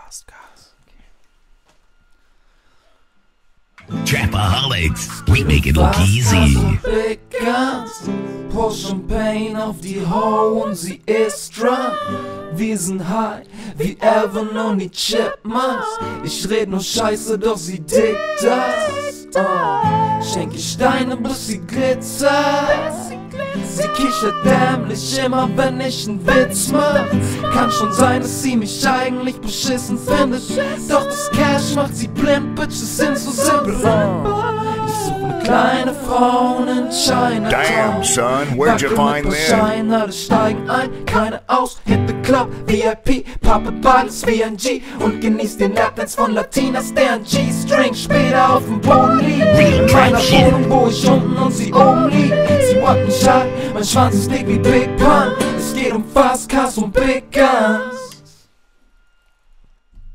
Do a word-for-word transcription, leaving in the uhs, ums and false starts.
Fast Gas. Trapaholics, we make it look easy. Big Guns, pour Champagne auf die Ho und sie ist drunk. Wir sind high, wie Evan und die Chipmunks. Ich red nur Scheiße, doch sie dickt das. uh. Schenk ihr Steine, bis sie glitzert. Sie kichert dämlich immer, wenn ich nen Witz mach. Kann schon sein, dass sie mich eigentlich beschissen findet, doch das Cash macht sie blind, Bitches sind so simpel. Ich such ne kleine Frau in China. Damn, son, where'd you find them? Alle steigen ein, keine aus, hit the club, V I P, Papa Ballers, V N G und genießt den Lapdance von Latinas, deren G-String später auf dem Boden liegt. In meiner Wohnung, wo ich unten und sie oben liegt. Sie wollt mich halt, mein Schwanz ist dick wie Big Pun. Es geht um Fast Cars und Big Guns.